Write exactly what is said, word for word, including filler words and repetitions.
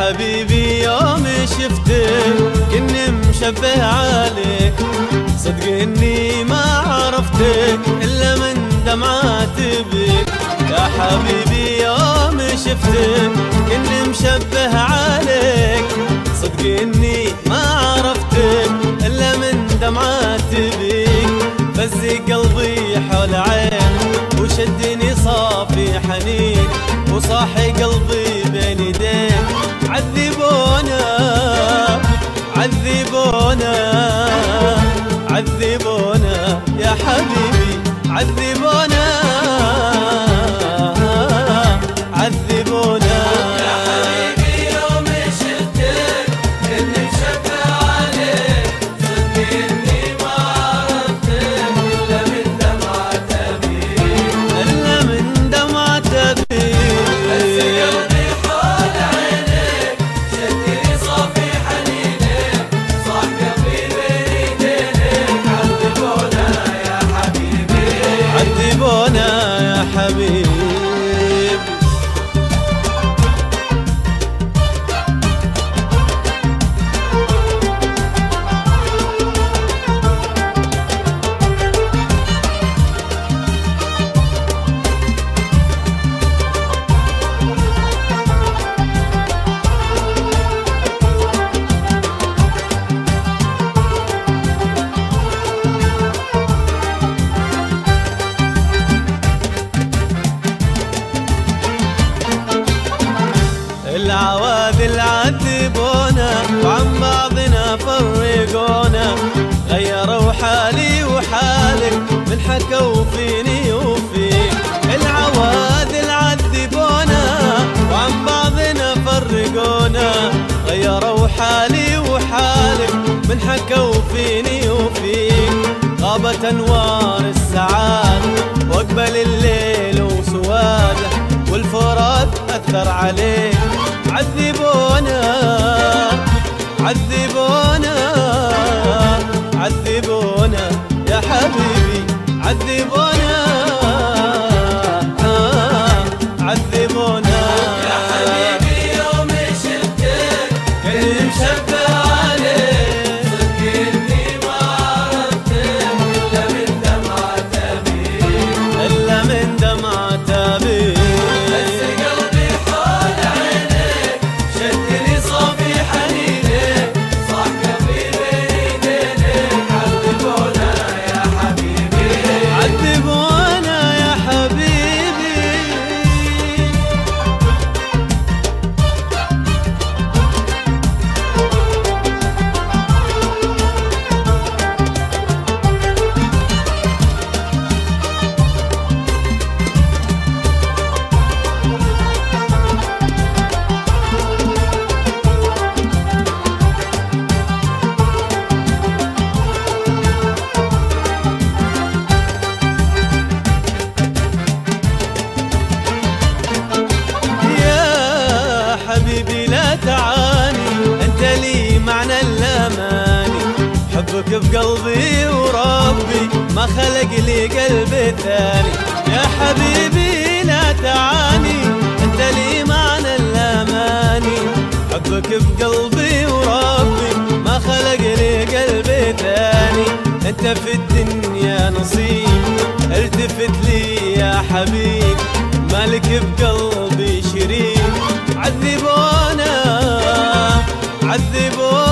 حبيبي يوم شفتك كني مشبه عليك، صدق اني ما عرفتك الا من دمعات بيك. يا حبيبي يوم شفتك كني مشبه عليك، صدق اني ما عرفتك الا من دمعات بيك. فزي قلبي حول عين وشدني صافي حنين، وصاحي قلبي بين يديك. عذبونا عذبونا عذبونا يا حبيبي، عذبونا عذبونا. يا حبيبي يوم شفتك كني مشبه عليك، صدق اني ما عرفتك الا من دمعة ابيك، الا من دمعة ابيك. بس قلبي حول عينيك شدني صافي حنينك، صاح قلبي بين ايدينك. عذبونا يا حبيبي، عذبونا يا حبيبي. العواذل عذبونا وعن بعضنا فرقونا، غيروا حالي وحالك من حكوا فيني وفيك. العواذل عذبونا وعن بعضنا فرقونا، غيروا حالي وحالك من حكوا فيني وفيك. غابت انوار السعادة واقبل الليل وسواده، والفرات أثر عليك. عذبونا عذبونا عذبونا يا حبيبي، عذبونا عذبونا. يا حبيبي يوم شفتك كني مشبه عليك، صدق اني ما عرفتك الا من دمعة ابيك، إلا من دمعة أبيك. بس قلبي حول عينيك شدني صافي حنينك، صاح قلبي بين ايدينك. عذبونا يا حبيبي، عذبونا يا حبيبي. حبيبي لا تعاني، انت لي معنى الاماني. حبك بقلبي وربي ما خلق لي قلب ثاني. يا حبيبي لا تعاني، انت لي معنى الاماني. حبك بقلبي وربي ما خلق لي قلب ثاني. انت في الدنيا نصيب التفت لي يا حبيب، مالك بقلبي شريك. عذبونا عذبونا